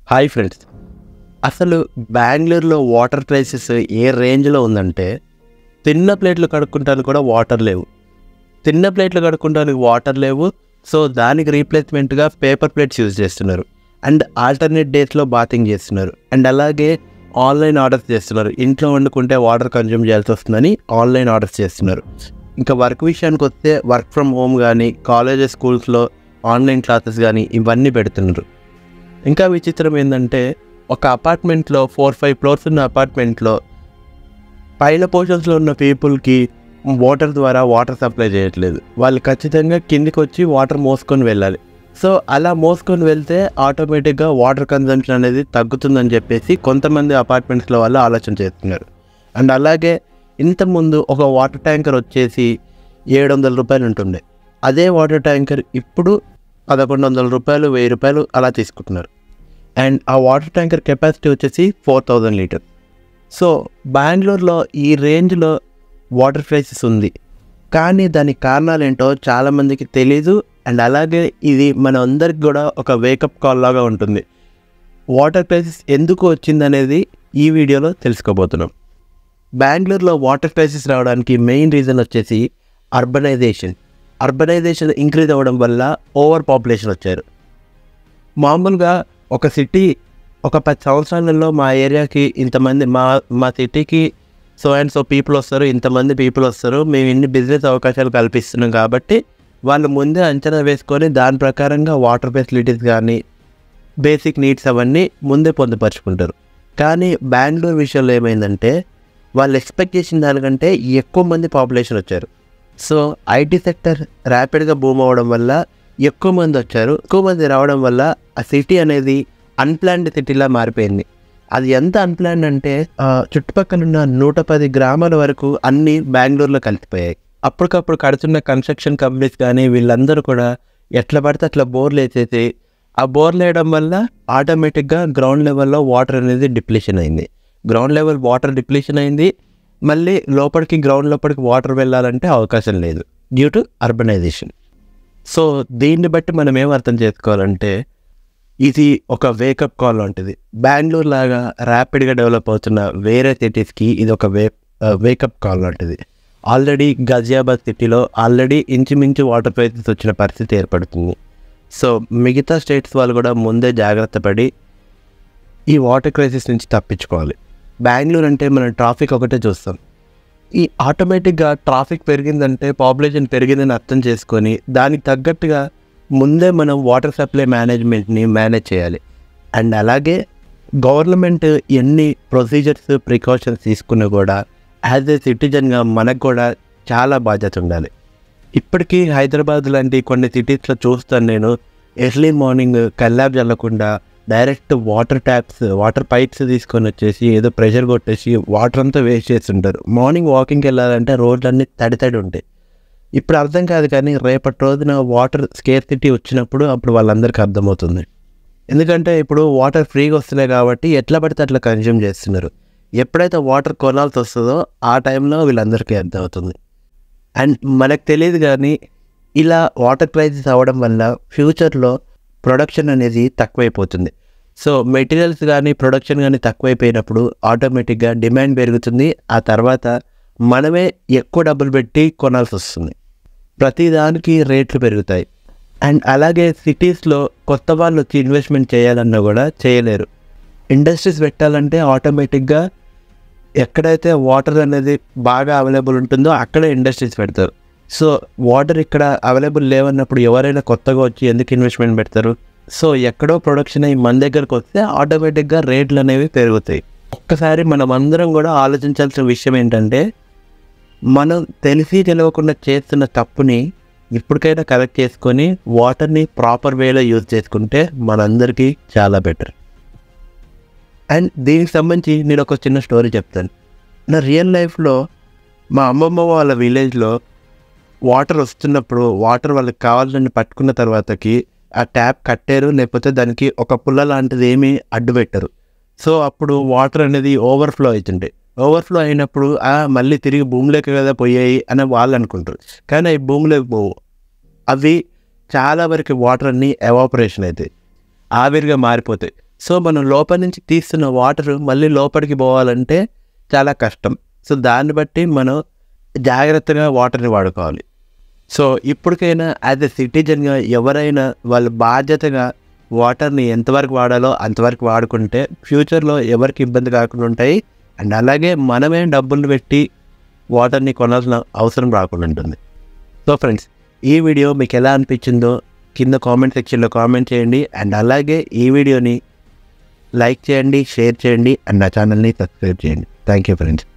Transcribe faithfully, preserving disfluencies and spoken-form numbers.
Hi friends. అసలు బెంగళూరులో water crisis ఏ రేంజ్లో ఉందంటే, తిన్న ప్లేట్లు కడుక్కుంటానికి కూడా వాటర్ లేవు. తిన్న ప్లేట్లు కడుక్కుంటానికి వాటర్ లేవు. సో దానికి రీప్లేస్మెంట్గా పేపర్ ప్లేట్స్ యూజ్ చేస్తున్నారు. అండ్ ఆల్టర్నేట్ డేస్లో బాతింగ్ చేస్తున్నారు. అండ్ అలాగే ఆన్లైన్ ఆర్డర్స్ చేస్తున్నారు. ఇంట్లో వండుకుంటే వాటర్ కన్జ్యూమ్ చేయాల్సి వస్తుందని ఆన్లైన్ ఆర్డర్స్ చేస్తున్నారు. ఇంకా వర్క్ విషయానికి వస్తే వర్క్ ఫ్రమ్ హోమ్ కానీ, కాలేజెస్ స్కూల్స్లో ఆన్లైన్ క్లాసెస్ కానీ ఇవన్నీ పెడుతున్నారు. ఇంకా విచిత్రం ఏంటంటే, ఒక అపార్ట్మెంట్లో ఫోర్ ఫైవ్ ఫ్లోర్స్ ఉన్న అపార్ట్మెంట్లో పైన పోర్షన్స్లో ఉన్న పీపుల్కి వాటర్ ద్వారా వాటర్ సప్లై చేయట్లేదు. వాళ్ళు ఖచ్చితంగా కిందికి వచ్చి వాటర్ మోసుకొని వెళ్ళాలి. సో అలా మోసుకొని వెళ్తే ఆటోమేటిక్గా వాటర్ కన్జంప్షన్ అనేది తగ్గుతుందని చెప్పేసి కొంతమంది అపార్ట్మెంట్స్లో వాళ్ళు ఆలోచన చేస్తున్నారు. అండ్ అలాగే ఇంతకుముందు ఒక వాటర్ ట్యాంకర్ వచ్చేసి ఏడు వందల రూపాయలు ఉంటుండే. అదే వాటర్ ట్యాంకర్ ఇప్పుడు పదకొండు వందల రూపాయలు వెయ్యి రూపాయలు అలా తీసుకుంటున్నారు. అండ్ ఆ వాటర్ ట్యాంకర్ కెపాసిటీ వచ్చేసి ఫోర్ థౌజండ్ లీటర్. సో బెంగళూరులో ఈ రేంజ్లో వాటర్ క్రైసిస్ ఉంది. కానీ దానికి కారణాలు ఏంటో చాలామందికి తెలీదు. అండ్ అలాగే ఇది మన అందరికి కూడా ఒక వేకప్ కాల్ లాగా ఉంటుంది. వాటర్ క్రైసిస్ ఎందుకు వచ్చిందనేది ఈ వీడియోలో తెలుసుకోబోతున్నాం. బెంగళూరులో వాటర్ క్రైసిస్ రావడానికి మెయిన్ రీజన్ వచ్చేసి అర్బనైజేషన్. అర్బనైజేషన్ ఇంక్రీజ్ అవ్వడం వల్ల ఓవర్ పాపులేషన్ వచ్చారు. మామూలుగా ఒక సిటీ ఒక పది సంవత్సరాలలో మా ఏరియాకి ఇంతమంది, మా మా సిటీకి సో అండ్ సో పీపుల్ వస్తారు, ఇంతమంది పీపుల్ వస్తారు, మేము ఇన్ని బిజినెస్ అవకాశాలు కల్పిస్తున్నాం కాబట్టి వాళ్ళు ముందే అంచనా వేసుకొని దాని ప్రకారంగా వాటర్ ఫెసిలిటీస్ కానీ బేసిక్ నీడ్స్ అవన్నీ ముందే పొందుపరుచుకుంటారు. కానీ బెంగళూరు విషయంలో ఏమైందంటే, వాళ్ళు ఎక్స్పెక్ట్ చేసిన దానికంటే ఎక్కువ మంది పాపులేషన్ వచ్చారు. సో ఐటీ సెక్టర్ ర్యాపిడ్గా బూమ్ అవ్వడం వల్ల ఎక్కువ మంది వచ్చారు. ఎక్కువ మంది రావడం వల్ల ఆ సిటీ అనేది అన్ప్లాన్డ్ సిటీలా మారిపోయింది. అది ఎంత అన్ప్లాన్డ్ అంటే చుట్టుపక్కల ఉన్న నూట పది గ్రామాల వరకు అన్నీ బెంగళూరులో కలిసిపోయాయి. అప్పటికప్పుడు కడుతున్న కన్స్ట్రక్షన్ కంపెనీస్ కానీ వీళ్ళందరూ కూడా ఎట్లా పడితే అట్లా బోర్లు వేసేసి, ఆ బోర్లు వేయడం వల్ల ఆటోమేటిక్గా గ్రౌండ్ లెవెల్లో వాటర్ అనేది డిప్లీషన్ అయింది. గ్రౌండ్ లెవెల్ వాటర్ డిప్లీషన్ అయింది. మళ్ళీ లోపలికి గ్రౌండ్ లోపలికి వాటర్ వెళ్ళాలంటే అవకాశం లేదు డ్యూ టు అర్బనైజేషన్. సో దీన్ని బట్టి మనం ఏం అర్థం చేసుకోవాలంటే, ఇది ఒక వేకప్ కాల్ లాంటిది. బెంగళూరు లాగా ర్యాపిడ్గా డెవలప్ అవుతున్న వేరే సిటీస్కి ఇది ఒక వే వేకప్ కాల్ లాంటిది. ఆల్రెడీ గజియాబాద్ సిటీలో ఆల్రెడీ ఇంచుమించు వాటర్ క్రైసిస్ వచ్చిన పరిస్థితి ఏర్పడుతుంది. సో మిగతా స్టేట్స్ వాళ్ళు కూడా ముందే జాగ్రత్త పడి ఈ వాటర్ క్రైసిస్ నుంచి తప్పించుకోవాలి. బెంగళూరు అంటే మనం ట్రాఫిక్ ఒకటే చూస్తాం. ఈ ఆటోమేటిక్గా ట్రాఫిక్ పెరిగిందంటే పాపులేషన్ పెరిగిందని అర్థం చేసుకొని దానికి తగ్గట్టుగా ముందే మనం వాటర్ సప్లై మేనేజ్మెంట్ని మేనేజ్ చేయాలి. అండ్ అలాగే గవర్నమెంట్ ఎన్ని ప్రొసీజర్స్ ప్రికాషన్స్ తీసుకున్నా కూడా యాజ్ ఏ సిటిజన్గా మనకు కూడా చాలా బాధ్యత ఉండాలి. ఇప్పటికీ హైదరాబాద్ లాంటి కొన్ని సిటీస్లో చూస్తాను నేను, ఎర్లీ మార్నింగ్ కల్లాబ్ చల్లకుండా direct water taps water pipes తీసుకొని వచ్చేసి ఏదో ప్రెషర్ కొట్టేసి వాటర్ అంతా వేస్ట్ చేస్తుంటారు. మార్నింగ్ వాకింగ్కి వెళ్ళాలంటే రోడ్లన్నీ తడి తడి ఉంటాయి. ఇప్పుడు అర్థం కాదు, కానీ రేపటి రోజున వాటర్ స్కేర్సిటీ వచ్చినప్పుడు అప్పుడు వాళ్ళందరికీ అర్థమవుతుంది. ఎందుకంటే ఇప్పుడు వాటర్ ఫ్రీగా వస్తున్నాయి కాబట్టి ఎట్లా పడితే అట్లా కన్జ్యూమ్ చేస్తున్నారు. ఎప్పుడైతే వాటర్ కొనాల్సి వస్తుందో ఆ టైంలో వీళ్ళందరికీ అర్థమవుతుంది. అండ్ మనకు తెలియదు కానీ ఇలా వాటర్ క్రైసిస్ అవ్వడం వల్ల ఫ్యూచర్లో ప్రొడక్షన్ అనేది తక్కువైపోతుంది. సో మెటీరియల్స్ కానీ ప్రొడక్షన్ కానీ తక్కువైపోయినప్పుడు ఆటోమేటిక్గా డిమాండ్ పెరుగుతుంది. ఆ తర్వాత మనమే ఎక్కువ డబ్బులు పెట్టి కొనాల్సి వస్తుంది. ప్రతిదానికి రేట్లు పెరుగుతాయి. అండ్ అలాగే సిటీస్లో కొత్త వాళ్ళు వచ్చి ఇన్వెస్ట్మెంట్ చేయాలన్నా కూడా చేయలేరు. ఇండస్ట్రీస్ పెట్టాలంటే ఆటోమేటిక్గా ఎక్కడైతే వాటర్ అనేది బాగా అవైలబుల్ ఉంటుందో అక్కడే ఇండస్ట్రీస్ పెడతారు. సో వాటర్ ఇక్కడ అవైలబుల్ లేవన్నప్పుడు ఎవరైనా కొత్తగా వచ్చి ఎందుకు ఇన్వెస్ట్మెంట్ పెడతారు? సో ఎక్కడో ప్రొడక్షన్ అయ్యి మన దగ్గరకు వస్తే ఆటోమేటిక్గా రేట్లు అనేవి పెరుగుతాయి. ఒక్కసారి మనం అందరం కూడా ఆలోచించాల్సిన విషయం ఏంటంటే, మనం తెలిసి తెలియకుండా చేస్తున్న తప్పుని ఇప్పటికైనా కరెక్ట్ చేసుకొని వాటర్ని ప్రాపర్ వేలో యూజ్ చేసుకుంటే మనందరికీ చాలా బెటర్. అండ్ దీనికి సంబంధించి నేను ఒక చిన్న స్టోరీ చెప్తాను. నా రియల్ లైఫ్లో మా అమ్మమ్మ వాళ్ళ విలేజ్లో వాటర్ వస్తున్నప్పుడు వాటర్ వాళ్ళకి కావాలని పట్టుకున్న తర్వాతకి ఆ ట్యాప్ కట్టారు, లేకపోతే దానికి ఒక పుల్ల లాంటిది ఏమీ అడ్డు పెట్టరు. సో అప్పుడు వాటర్ అనేది ఓవర్ఫ్లో అవుతుండే. ఓవర్ఫ్లో అయినప్పుడు మళ్ళీ తిరిగి భూమిలోకి కదా పోయాయి అని వాళ్ళు అనుకుంటారు. కానీ అవి భూమిలోకి పోవు. అవి చాలా వరకు వాటర్ అన్నీ ఎవాపరేషన్ అవుతాయి, ఆవిరిగా మారిపోతాయి. సో మనం లోపల నుంచి తీస్తున్న వాటర్ మళ్ళీ లోపలికి పోవాలంటే చాలా కష్టం. సో దాన్ని బట్టి మనం జాగ్రత్తగా వాటర్ని వాడుకోవాలి. సో ఇప్పటికైనా యాజ్ ఎ సిటిజన్గా ఎవరైనా వాళ్ళ బాధ్యతగా వాటర్ని ఎంతవరకు వాడాలో అంతవరకు వాడుకుంటే ఫ్యూచర్లో ఎవరికి ఇబ్బంది కాకుండా ఉంటాయి. అండ్ అలాగే మనమే డబ్బులు పెట్టి వాటర్ని కొనాల్సిన అవసరం రాకుండా ఉంటుంది. సో ఫ్రెండ్స్, ఈ వీడియో మీకు ఎలా అనిపించిందో కింద కామెంట్ సెక్షన్లో కామెంట్ చేయండి. అండ్ అలాగే ఈ వీడియోని లైక్ చేయండి, షేర్ చేయండి, అండ్ నా ఛానల్ని సబ్స్క్రైబ్ చేయండి. Thank you friends.